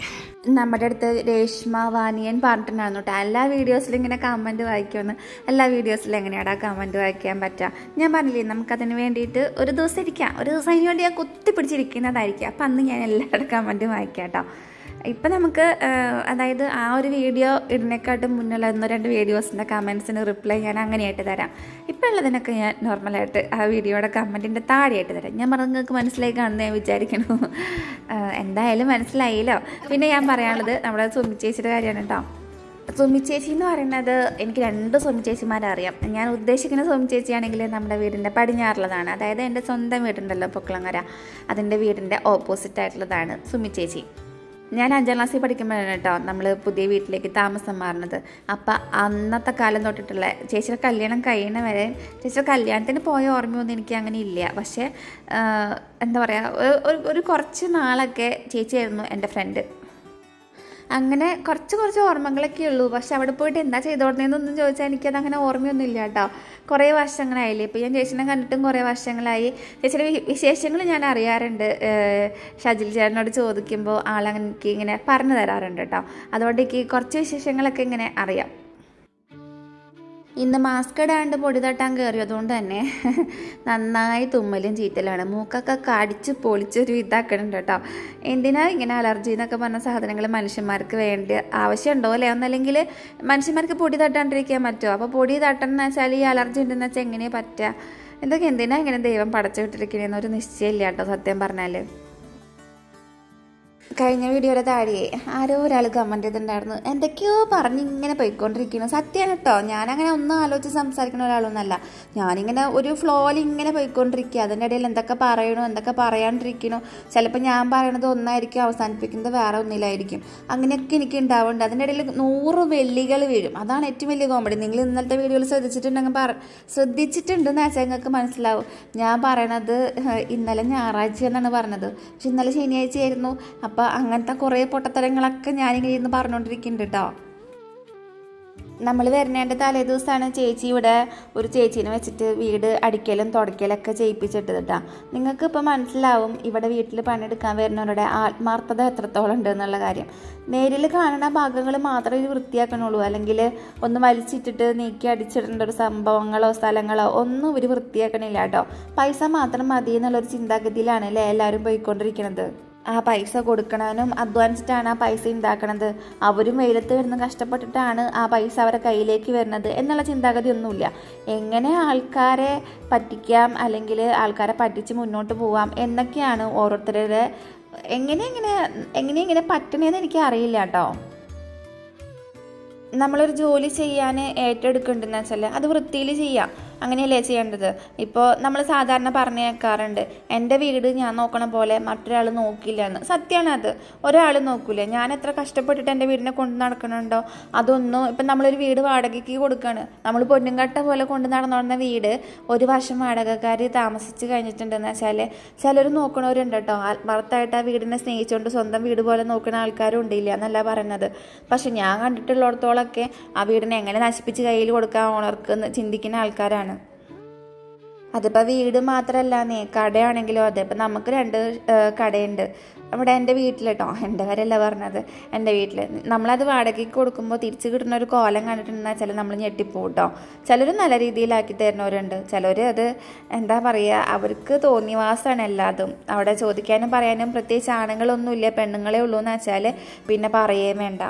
നമ്മുടെ അടുത്ത് രേഷ്മ വാനിയൻ പറഞ്ഞിട്ടുണ്ടായിരുന്നു കേട്ടോ, എല്ലാ വീഡിയോസിലും ഇങ്ങനെ കമൻറ്റ് വായിക്കുമെന്ന്. എല്ലാ വീഡിയോസിലും എങ്ങനെയാണ് കമൻറ്റ് വായിക്കാൻ പറ്റുക? ഞാൻ പറഞ്ഞില്ലേ, നമുക്കതിന് വേണ്ടിയിട്ട് ഒരു ദിവസം ഇരിക്കാം, ഒരു ദിവസം അതിന് വേണ്ടി ഞാൻ കുത്തിപ്പിടിച്ചിരിക്കുന്നതായിരിക്കും. അപ്പം അന്ന് ഞാൻ എല്ലാവരുടെ കമൻറ്റും വായിക്കാം കേട്ടോ. ഇപ്പം നമുക്ക് അതായത് ആ ഒരു വീഡിയോ ഇടുന്നേക്കാട്ടും മുന്നുള്ള 1-2 വീഡിയോസിൻ്റെ കമൻസിന് റിപ്ലൈ ഞാൻ അങ്ങനെയായിട്ട് തരാം. ഇപ്പം ഉള്ളതിനൊക്കെ ഞാൻ നോർമലായിട്ട് ആ വീഡിയോയുടെ കമൻറ്റിൻ്റെ താഴെയായിട്ട് തരാം. ഞാൻ പറഞ്ഞത് നിങ്ങൾക്ക് മനസ്സിലായി കാണുന്നത് ഞാൻ വിചാരിക്കണു. എന്തായാലും മനസ്സിലായില്ലോ. പിന്നെ ഞാൻ പറയാനുള്ളത് നമ്മുടെ സുമി ചേച്ചിയുടെ കാര്യമാണ് കേട്ടോ. സുമി ചേച്ചി എന്ന് പറയുന്നത് എനിക്ക് 2 സുമി ചേച്ചിമാരെ അറിയാം. ഞാൻ ഉദ്ദേശിക്കുന്ന സുമി ചേച്ചിയാണെങ്കിൽ നമ്മുടെ വീടിൻ്റെ പടിഞ്ഞാറുള്ളതാണ്. അതായത് എൻ്റെ സ്വന്തം വീടുണ്ടല്ലോ പൊക്കുളങ്ങര, അതിൻ്റെ വീടിൻ്റെ ഓപ്പോസിറ്റ് ആയിട്ടുള്ളതാണ് സുമി ചേച്ചി. ഞാൻ 5ാം ക്ലാസ്സിൽ പഠിക്കുമ്പോഴാണ് കേട്ടോ നമ്മൾ പുതിയ വീട്ടിലേക്ക് താമസം മാറുന്നത്. അപ്പം അന്നത്തെ കാലം തൊട്ടിട്ടുള്ള ചേച്ചിയുടെ കല്യാണം കഴിയണ വരെ ചേച്ചിയുടെ കല്യാണത്തിന് പോയ ഓർമ്മയൊന്നും എനിക്ക് അങ്ങനെ ഇല്ല. പക്ഷേ എന്താ പറയുക, ഒരു കുറച്ച് നാളൊക്കെ ചേച്ചിയായിരുന്നു എൻ്റെ ഫ്രണ്ട്. അങ്ങനെ കുറച്ച് ഓർമ്മകളൊക്കെ ഉള്ളൂ. പക്ഷെ അവിടെ പോയിട്ട് എന്താ ചെയ്തോടുന്നതെന്നൊന്നും ചോദിച്ചാൽ എനിക്കത് അങ്ങനെ ഓർമ്മയൊന്നും ഇല്ല കേട്ടോ. കുറേ വർഷങ്ങളായില്ലേ. ഇപ്പോൾ ഞാൻ ചേച്ചിനെ കണ്ടിട്ടും കുറേ വർഷങ്ങളായി. ചേച്ചിയുടെ വിശേഷങ്ങൾ ഞാൻ അറിയാറുണ്ട്. ഷജിൽ ചേട്ടനോട് ചോദിക്കുമ്പോൾ ആളങ്ങനെ എനിക്ക് ഇങ്ങനെ പറഞ്ഞു തരാറുണ്ട് കേട്ടോ. അതുകൊണ്ട് എനിക്ക് കുറച്ച് വിശേഷങ്ങളൊക്കെ ഇങ്ങനെ അറിയാം. ഇന്ന് മാസ്ക് ഇടാണ്ട് പൊടി തട്ടാൻ കയറി, അതുകൊണ്ട് തന്നെ നന്നായി തുമ്മലും ചീറ്റലാണ്. മൂക്കൊക്കെ കടിച്ച് പൊളിച്ചൊരു ഇതാക്കണുണ്ട് കേട്ടോ. എന്തിനാ ഇങ്ങനെ അലർജി എന്നൊക്കെ പറഞ്ഞ സാധനങ്ങൾ മനുഷ്യന്മാർക്ക് വേണ്ടി ആവശ്യമുണ്ടോ അല്ലേ? ഒന്നല്ലെങ്കിൽ മനുഷ്യന്മാർക്ക് പൊടി തട്ടാണ്ടിരിക്കാൻ പറ്റുമോ? അപ്പോൾ പൊടി തട്ടണം എന്ന് വെച്ചാൽ ഈ അലർജി ഉണ്ടെന്ന് വെച്ചാൽ എങ്ങനെയാണ് പറ്റുക? എന്തൊക്കെ എന്തിനാ ഇങ്ങനെ ദൈവം പടച്ചു വിട്ടിരിക്കണേന്നൊരു നിശ്ചയമില്ല കേട്ടോ സത്യം പറഞ്ഞാൽ. കഴിഞ്ഞ വീഡിയോയുടെ താഴെ ആരോ ഒരാൾ കമൻറ്റ് ചെയ്തിട്ടുണ്ടായിരുന്നു, എന്തൊക്കെയോ പറഞ്ഞ് ഇങ്ങനെ പോയിക്കൊണ്ടിരിക്കുന്നു. സത്യമാണ് കേട്ടോ, ഞാനങ്ങനെ ഒന്നും ആലോചിച്ച് സംസാരിക്കുന്ന ഒരാളൊന്നുമല്ല. ഞാനിങ്ങനെ ഒരു ഫ്ലോയിൽ ഇങ്ങനെ പോയിക്കൊണ്ടിരിക്കുക. അതിൻ്റെ ഇടയിൽ എന്തൊക്കെ പറയണോ എന്തൊക്കെ പറയാണ്ടിരിക്കണോ, ചിലപ്പോൾ ഞാൻ പറയണത് ഒന്നായിരിക്കും, അവസാനിപ്പിക്കുന്നത് വേറെ ഒന്നിലായിരിക്കും. അങ്ങനെയൊക്കെ എനിക്ക് ഉണ്ടാവുന്നുണ്ട്. അതിൻ്റെ ഇടയിൽ 100 വെള്ളികൾ വീഴും. അതാണ് ഏറ്റവും വലിയ കോമഡി. നിങ്ങൾ ഇന്നലത്തെ വീഡിയോയിൽ ശ്രദ്ധിച്ചിട്ടുണ്ടെന്ന് വെച്ചാൽ നിങ്ങൾക്ക് മനസ്സിലാവും. ഞാൻ പറയണത് ഇന്നലെ ഞായറാഴ്ച എന്നാണ് പറഞ്ഞത്, പക്ഷെ ഇന്നലെ ശനിയാഴ്ചയായിരുന്നു. അപ്പോൾ അങ്ങനത്തെ കുറേ പൊട്ടത്തരങ്ങളൊക്കെ ഞാനിങ്ങനെ ഇരുന്ന് പറഞ്ഞുകൊണ്ടിരിക്കുന്നുണ്ട് കേട്ടോ. നമ്മൾ വരുന്നതിൻ്റെ തലേ ദിവസമാണ് ചേച്ചി ഇവിടെ ഒരു ചേച്ചീനെ വെച്ചിട്ട് വീട് അടിക്കലും തുടയ്ക്കലൊക്കെ ചെയ്യിപ്പിച്ചിട്ടത് കേട്ടോ. നിങ്ങൾക്ക് ഇപ്പോൾ മനസ്സിലാവും ഇവിടെ വീട്ടിൽ പണിയെടുക്കാൻ വരുന്നവരുടെ ആത്മാർത്ഥത എത്രത്തോളം ഉണ്ട് എന്നുള്ള കാര്യം. നേരിൽ കാണുന്ന ഭാഗങ്ങൾ മാത്രമേ ഇത് വൃത്തിയാക്കണുള്ളൂ. അല്ലെങ്കിൽ ഒന്ന് വലിച്ചിട്ടിട്ട് നീക്കി അടിച്ചിടേണ്ട ഒരു സംഭവങ്ങളോ സ്ഥലങ്ങളോ ഒന്നും ഇവർ വൃത്തിയാക്കണില്ല കേട്ടോ. പൈസ മാത്രം മതി എന്നുള്ളൊരു ചിന്താഗതിയിലാണ് അല്ലേ എല്ലാവരും പോയിക്കൊണ്ടിരിക്കുന്നത്. ആ പൈസ കൊടുക്കണവനും അധ്വാനിച്ചിട്ടാണ് ആ പൈസ ഉണ്ടാക്കണത്. അവരും വെയിലത്ത് വരുന്ന കഷ്ടപ്പെട്ടിട്ടാണ് ആ പൈസ അവരുടെ കയ്യിലേക്ക് വരുന്നത് എന്നുള്ള ചിന്താഗതി ഒന്നുമില്ല. എങ്ങനെ ആൾക്കാരെ പറ്റിക്കാം അല്ലെങ്കിൽ ആൾക്കാരെ പറ്റിച്ച് മുന്നോട്ട് പോവാം എന്നൊക്കെയാണ് ഓരോരുത്തരുടെ എങ്ങനെ പറ്റണേന്ന് എനിക്ക് അറിയില്ല കേട്ടോ. നമ്മളൊരു ജോലി ചെയ്യാൻ ഏറ്റെടുക്കേണ്ടതെന്ന് വെച്ചാൽ അത് വൃത്തിയിൽ ചെയ്യാം. അങ്ങനെയല്ലേ ചെയ്യേണ്ടത്? ഇപ്പോൾ നമ്മൾ സാധാരണ പറഞ്ഞു കേൾക്കാറുണ്ട്, എൻ്റെ വീട് ഞാൻ നോക്കണ പോലെ മറ്റൊരാൾ നോക്കില്ല എന്ന്. സത്യമാണ് അത്. ഒരാൾ നോക്കില്ല. ഞാൻ എത്ര കഷ്ടപ്പെട്ടിട്ട് എൻ്റെ വീടിനെ കൊണ്ട് നടക്കണുണ്ടോ അതൊന്നും. ഇപ്പം നമ്മളൊരു വീട് വാടകയ്ക്ക് കൊടുക്കുകയാണ്. നമ്മൾ പൊന്നുംകട്ട പോലെ കൊണ്ട് നടന്ന വീട് 1 വർഷം വാടകക്കാർ താമസിച്ച് കഴിഞ്ഞിട്ടുണ്ടെന്ന് വെച്ചാൽ ചിലർ നോക്കണവരുണ്ട് കേട്ടോ. ആത്മാർത്ഥമായിട്ട് ആ വീടിനെ സ്നേഹിച്ചുകൊണ്ട് സ്വന്തം വീട് പോലെ നോക്കുന്ന ആൾക്കാരും ഉണ്ടില്ല എന്നല്ല പറയുന്നത്. പക്ഷെ ഞാൻ കണ്ടിട്ടുള്ളിടത്തോളമൊക്കെ ആ വീടിനെ എങ്ങനെ നശിപ്പിച്ച് കയ്യിൽ കൊടുക്കാൻ ഓണർക്ക് ചിന്തിക്കുന്ന ആൾക്കാരാണ്. അതിപ്പോൾ വീട് മാത്രമല്ല, കടയാണെങ്കിലും അതെ. ഇപ്പം നമുക്ക് 2 കടയുണ്ട് അവിടെ എൻ്റെ വീട്ടിൽ കേട്ടോ. എൻ്റെ കാര്യമല്ല പറഞ്ഞത്, എൻ്റെ വീട്ടിൽ. നമ്മളത് വാടകയ്ക്ക് കൊടുക്കുമ്പോൾ തിരിച്ച് കിട്ടുന്ന ഒരു കോലം കണ്ടിട്ടുണ്ടെന്ന് വെച്ചാൽ നമ്മൾ ഞെട്ടിപ്പോവും കേട്ടോ. ചിലർ നല്ല രീതിയിലാക്കി തരുന്നവരുണ്ട്, ചിലർ അത് എന്താ പറയുക, അവർക്ക് തോന്നിവാസമാണ് എല്ലാതും. അവിടെ ചോദിക്കാനും പറയാനും പ്രത്യേകിച്ച് ആണുങ്ങളൊന്നുമില്ല, പെണ്ണുങ്ങളെ ഉള്ളൂ എന്ന് വെച്ചാൽ പിന്നെ പറയുകയും വേണ്ട.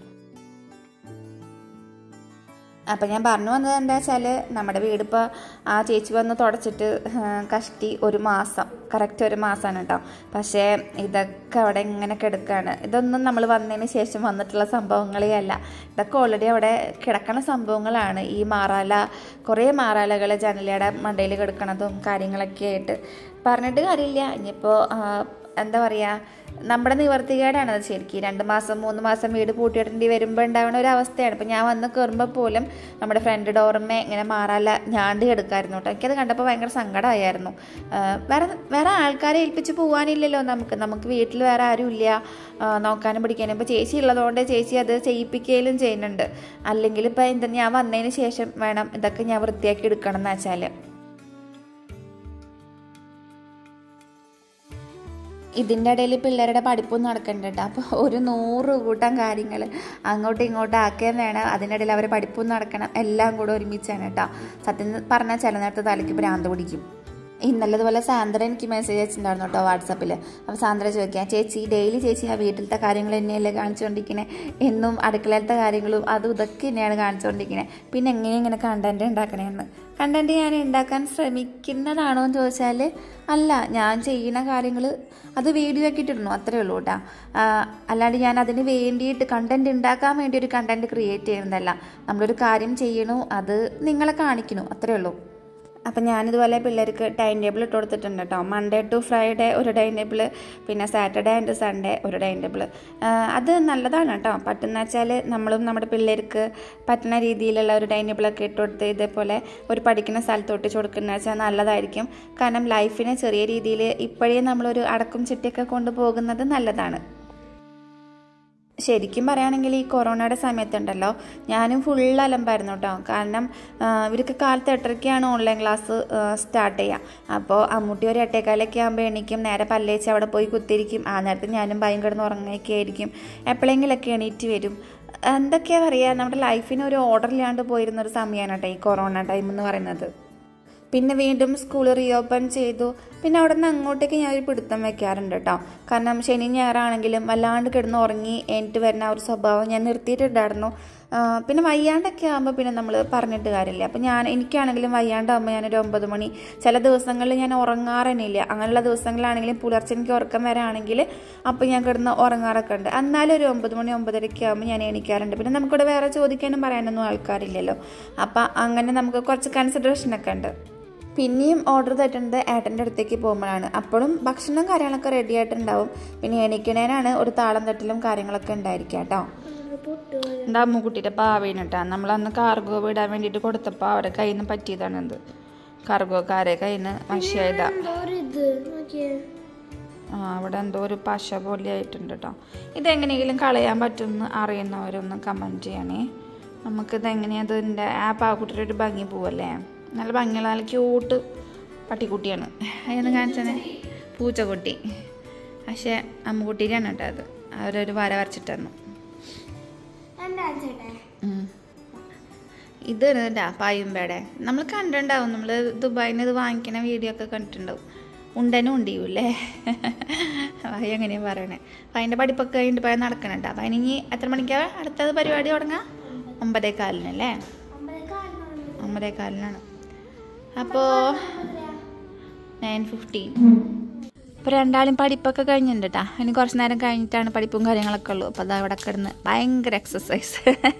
അപ്പം ഞാൻ പറഞ്ഞു വന്നത് എന്താ വെച്ചാൽ നമ്മുടെ വീടിപ്പോൾ ആ ചേച്ചി വന്ന് തുടച്ചിട്ട് കഷ്ടി 1 മാസം, കറക്റ്റ് 1 മാസമാണ് കേട്ടോ. പക്ഷേ ഇതൊക്കെ അവിടെ ഇങ്ങനെ കിടക്കുകയാണ്. ഇതൊന്നും നമ്മൾ വന്നതിന് ശേഷം വന്നിട്ടുള്ള സംഭവങ്ങളേ അല്ല. ഇതൊക്കെ ഓൾറെഡി അവിടെ കിടക്കണ സംഭവങ്ങളാണ്. ഈ കുറേ മാറാലകൾ ജനലയുടെ മണ്ടയിൽ കിടക്കണതും കാര്യങ്ങളൊക്കെ ആയിട്ട് പറഞ്ഞിട്ട് കാര്യമില്ല. ഇനിയിപ്പോൾ എന്താ പറയുക, നമ്മുടെ നിവർത്തികേടാണത് ശരിക്കും. 2 മാസം 3 മാസം വീട് പൂട്ടിയിടേണ്ടി വരുമ്പോൾ ഉണ്ടാവുന്ന ഒരു അവസ്ഥയാണ്. ഇപ്പം ഞാൻ വന്ന് കയറുമ്പോൾ പോലും നമ്മുടെ ഫ്രണ്ട് ഡോറിന്മേ ഇങ്ങനെ മാറാല ഞാണ്ട് കിടക്കായിരുന്നു കേട്ടോ. എനിക്കത് കണ്ടപ്പോൾ ഭയങ്കര സങ്കടമായിരുന്നു. വേറെ ആൾക്കാരെ ഏൽപ്പിച്ച് പോകാനില്ലല്ലോ നമുക്ക് വീട്ടിൽ വേറെ ആരും ഇല്ല നോക്കാനും പിടിക്കാനും. ഇപ്പോൾ ചേച്ചി ഉള്ളതുകൊണ്ട് ചേച്ചി അത് ചെയ്യിപ്പിക്കുകയും ചെയ്യുന്നുണ്ട്. അല്ലെങ്കിൽ ഇപ്പം ഞാൻ വന്നതിന് ശേഷം വേണം ഇതൊക്കെ ഞാൻ വൃത്തിയാക്കി എടുക്കണം എന്ന് വെച്ചാൽ. ഇതിൻ്റെ ഇടയിൽ പിള്ളേരുടെ പഠിപ്പും നടക്കണ്ട കേട്ടോ. അപ്പോൾ ഒരു 100 കൂട്ടം കാര്യങ്ങൾ അങ്ങോട്ടും ഇങ്ങോട്ടും ആക്കുകയും വേണം. അതിൻ്റെ ഇടയിൽ അവരെ പഠിപ്പും നടക്കണം. എല്ലാം കൂടെ ഒരുമിച്ചാണ് കേട്ടോ. സത്യം പറഞ്ഞാൽ ചില നേരത്തെ തലയ്ക്ക് ഭ്രാന്ത് പിടിക്കും. ഇന്നല്ലതുപോലെ സാന്ദ്ര എനിക്ക് മെസ്സേജ് അയച്ചിട്ടുണ്ടായിരുന്നു കേട്ടോ വാട്സാപ്പിൽ. അപ്പോൾ സാന്ദ്ര ചോദിക്കാം, ചേച്ചി ഡെയിലി ചേച്ചി ആ വീട്ടിലത്തെ കാര്യങ്ങൾ തന്നെയല്ലേ കാണിച്ചുകൊണ്ടിരിക്കണേ, എന്നും അടുക്കളയിലത്തെ കാര്യങ്ങളും അതും ഇതൊക്കെ തന്നെയാണ് കാണിച്ചുകൊണ്ടിരിക്കണേ, പിന്നെ എങ്ങനെ കണ്ടൻറ്റ് ഉണ്ടാക്കണേന്ന്. കണ്ടൻറ്റ് ഞാൻ ഉണ്ടാക്കാൻ ശ്രമിക്കുന്നതാണോ എന്ന് ചോദിച്ചാൽ അല്ല, ഞാൻ ചെയ്യുന്ന കാര്യങ്ങൾ അത് വീഡിയോ ആക്കി ഇട്ടിരുന്നു, അത്രയേ ഉള്ളൂ കേട്ടോ. അല്ലാണ്ട് ഞാൻ അതിന് വേണ്ടിയിട്ട് കണ്ടൻറ്റ് ഉണ്ടാക്കാൻ വേണ്ടി ഒരു കണ്ടൻറ്റ് ക്രിയേറ്റ് ചെയ്യുന്നതല്ല. നമ്മളൊരു കാര്യം ചെയ്യണു, അത് നിങ്ങളെ കാണിക്കണു, അത്രയേ ഉള്ളൂ. അപ്പം ഞാനിതുപോലെ പിള്ളേർക്ക് ടൈം ടേബിൾ ഇട്ട് കൊടുത്തിട്ടുണ്ട് കേട്ടോ. മൺഡേ ടു ഫ്രൈഡേ ഒരു ടൈം ടേബിൾ, പിന്നെ സാറ്റർഡേ ആൻഡ് സൺഡേ ഒരു ടൈം ടേബിൾ. അത് നല്ലതാണ് കേട്ടോ. പറ്റുന്ന വെച്ചാൽ നമ്മളും നമ്മുടെ പിള്ളേർക്ക് പറ്റുന്ന രീതിയിലുള്ള ഒരു ടൈം ടേബിളൊക്കെ ഇട്ട് കൊടുത്ത് ഇതേപോലെ ഒരു പഠിക്കുന്ന സ്ഥലത്ത് ഒട്ടിച്ച് കൊടുക്കുന്ന വെച്ചാൽ നല്ലതായിരിക്കും. കാരണം ലൈഫിനെ ചെറിയ രീതിയിൽ ഇപ്പോഴേ നമ്മളൊരു അടക്കും ചിട്ടയൊക്കെ കൊണ്ടുപോകുന്നത് നല്ലതാണ്. ശരിക്കും പറയുകയാണെങ്കിൽ ഈ കൊറോണയുടെ സമയത്തുണ്ടല്ലോ ഞാനും ഫുൾ അലമ്പായിരുന്നു കേട്ടോ. കാരണം ഇവർക്ക് കാലത്ത് 8:30ക്കാണ് ഓൺലൈൻ ക്ലാസ് സ്റ്റാർട്ട് ചെയ്യുക. അപ്പോൾ അമ്മൂട്ടി ഒരു 8:15 ആകുമ്പോൾ എണീക്കും, നേരെ പല്ലേച്ച് അവിടെ പോയി കുത്തിരിക്കും. ആ നേരത്തെ ഞാനും ഭയം കിടന്ന് ഉറങ്ങൊക്കെ ആയിരിക്കും. എപ്പോഴെങ്കിലൊക്കെ എണീറ്റ് വരും. എന്തൊക്കെയാണ് പറയുക, നമ്മുടെ ലൈഫിന് ഒരു ഓർഡറില്ലാണ്ട് പോയിരുന്നൊരു സമയമാണ് കേട്ടോ ഈ കൊറോണ ടൈം എന്ന് പറയുന്നത്. പിന്നെ വീണ്ടും സ്കൂൾ റീഓപ്പൺ ചെയ്തു. പിന്നെ അവിടെ നിന്ന് അങ്ങോട്ടേക്ക് ഞാനൊരു പിടുത്തം വയ്ക്കാറുണ്ട് കേട്ടോ. കാരണം ശനി ഞായറാണെങ്കിലും വല്ലാണ്ട് കിടന്ന് ഉറങ്ങി എണീറ്റ് വരുന്ന ആ ഒരു സ്വഭാവം ഞാൻ നിർത്തിയിട്ടുണ്ടായിരുന്നു. പിന്നെ വയ്യാണ്ടൊക്കെ ആകുമ്പോൾ പിന്നെ നമ്മൾ പറഞ്ഞിട്ട് കാര്യമില്ല. അപ്പം എനിക്കാണെങ്കിലും വയ്യാണ്ടാകുമ്പോൾ ഞാനൊരു 9 മണി, ചില ദിവസങ്ങളിൽ ഞാൻ ഉറങ്ങാറന്നില്ല. അങ്ങനെയുള്ള ദിവസങ്ങളിലാണെങ്കിലും പുലർച്ചെ എനിക്ക് ഉറക്കം വരാണെങ്കിൽ അപ്പോൾ ഞാൻ കിടന്ന് ഉറങ്ങാറൊക്കെ ഉണ്ട്. എന്നാലും ഒരു 9 മണി 9:30 ആകുമ്പോൾ ഞാൻ എണീക്കാറുണ്ട്. പിന്നെ നമുക്കിവിടെ വേറെ ചോദിക്കാനും പറയാനൊന്നും ആൾക്കാരില്ലല്ലോ. അപ്പം അങ്ങനെ നമുക്ക് കുറച്ച് കൺസിഡറേഷനൊക്കെ ഉണ്ട്. പിന്നെയും ഓർഡർ തട്ടുന്നത് ഏട്ടൻ്റെ അടുത്തേക്ക് പോകുമ്പോഴാണ്. അപ്പോഴും ഭക്ഷണം കാര്യങ്ങളൊക്കെ റെഡി ആയിട്ടുണ്ടാവും. പിന്നെ എണീക്കണേനാണ് ഒരു താളം തട്ടലും കാര്യങ്ങളൊക്കെ ഉണ്ടായിരിക്കുക കേട്ടോ. എൻ്റെ അമ്മുക്കുട്ടിയുടെ പാവയാണ് കേട്ടോ. നമ്മളന്ന് കാർഗോ വിടാൻ വേണ്ടിയിട്ട് കൊടുത്തപ്പോൾ അവരെ കയ്യിൽ നിന്ന് പറ്റിയതാണിത്. കാർഗോക്കാരെ കയ്യിൽ നിന്ന് വശിയായതാ. അവിടെ എന്തോ ഒരു പശ പോലെ ആയിട്ടുണ്ട് കേട്ടോ. ഇതെങ്ങനെയെങ്കിലും കളയാൻ പറ്റുമെന്ന് അറിയുന്നവരൊന്ന് കമൻറ്റ് ചെയ്യണേ. നമുക്കിതെങ്ങനെയാണ് ഇതിൻ്റെ ആ പാവക്കുട്ടിയുടെ ഒരു ഭംഗി പോവല്ലേ, നല്ല ഭംഗിയുള്ള നല്ല ക്യൂട്ട് പട്ടിക്കുട്ടിയാണ്. അതൊന്ന് കാണിച്ചേ, പൂച്ചക്കുട്ടി. പക്ഷേ അമ്മുക്കുട്ടീരാണ് കേട്ടോ അത്. അവരൊരു വര വരച്ചിട്ട് തന്നു. ഇത് കേട്ടാ പായുമ്പേടെ നമ്മൾ കണ്ടിട്ടുണ്ടാവും. നമ്മൾ ദുബായിൽ നിന്ന് ഇത് വാങ്ങിക്കുന്ന വീഡിയോ ഒക്കെ കണ്ടിട്ടുണ്ടാവും. ഉണ്ടനും ഉണ്ടിയൂല്ലേ, എങ്ങനെയാണ് പറയണേ. അപ്പം അതിൻ്റെ പഠിപ്പൊക്കെ കഴിഞ്ഞിട്ട് പോയാൽ നടക്കണുണ്ട്. അപ്പം അതിനി എത്ര മണിക്കാണ് അടുത്തത് പരിപാടി തുടങ്ങാം? 9:15 9:15. അപ്പോൾ 9:15. അപ്പോൾ രണ്ടാളും പഠിപ്പൊക്കെ കഴിഞ്ഞിട്ടുണ്ട് കേട്ടോ. ഇനി കുറച്ച് നേരം കഴിഞ്ഞിട്ടാണ് പഠിപ്പും കാര്യങ്ങളൊക്കെ ഉള്ളൂ. അപ്പോൾ അത് അവിടെ കിടന്ന് ഭയങ്കര എക്സസൈസ്.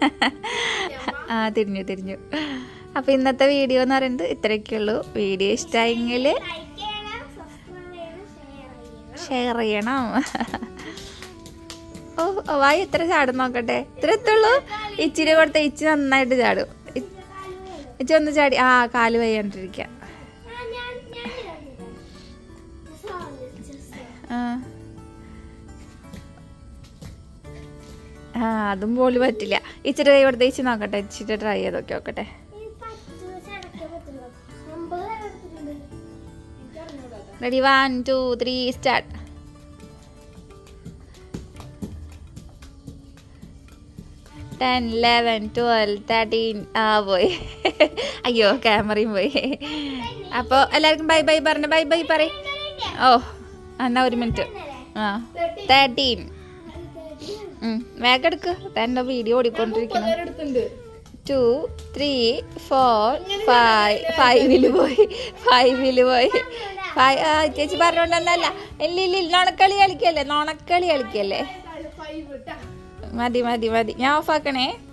തിരിഞ്ഞു. അപ്പോൾ ഇന്നത്തെ വീഡിയോ എന്ന് പറയുന്നത് ഇത്രയൊക്കെയുള്ളൂ. വീഡിയോ ഇഷ്ടമായെങ്കിൽ ഷെയർ ചെയ്യണം. ഓ വായി എത്ര ചാടും നോക്കട്ടെ. ഇത്ര എത്തുള്ളൂ. ഇച്ചിരി കൊടുത്ത ഇച്ചി നന്നായിട്ട് ചാടും. ഇച്ചി ഒന്ന് ചാടി. കാല് വയ്യാണ്ടിരിക്കുക. അതും പോലും പറ്റില്ല. ഇച്ചിരി കൈ കൊടുത്ത ഇച്ചി നോക്കട്ടെ. ഇച്ചിരി ട്രൈ ചെയ്ത് നോക്കട്ടെ. Ready 1 2 3 start. 10 11 12 13 പോയി. അയ്യോ ക്യാമറയും പോയി. അപ്പോൾ എല്ലാവർക്കും ബൈ ബൈ പറഞ്ഞ. ബൈ ബൈ പറയും. എന്നാ 1 മിനിറ്റ്. 13. വേഗം എടുക്ക്. എൻ്റെ വീഡിയോ ഓടിക്കൊണ്ടിരിക്കണം. 2 3 4 5 പോയി. 5 പോയി. ചേച്ചി പറഞ്ഞോണ്ടല്ല. ഇല്ല നോണക്കളി കളിക്കല്ലേ. മതി. ഞാൻ ഓഫാക്കണേ.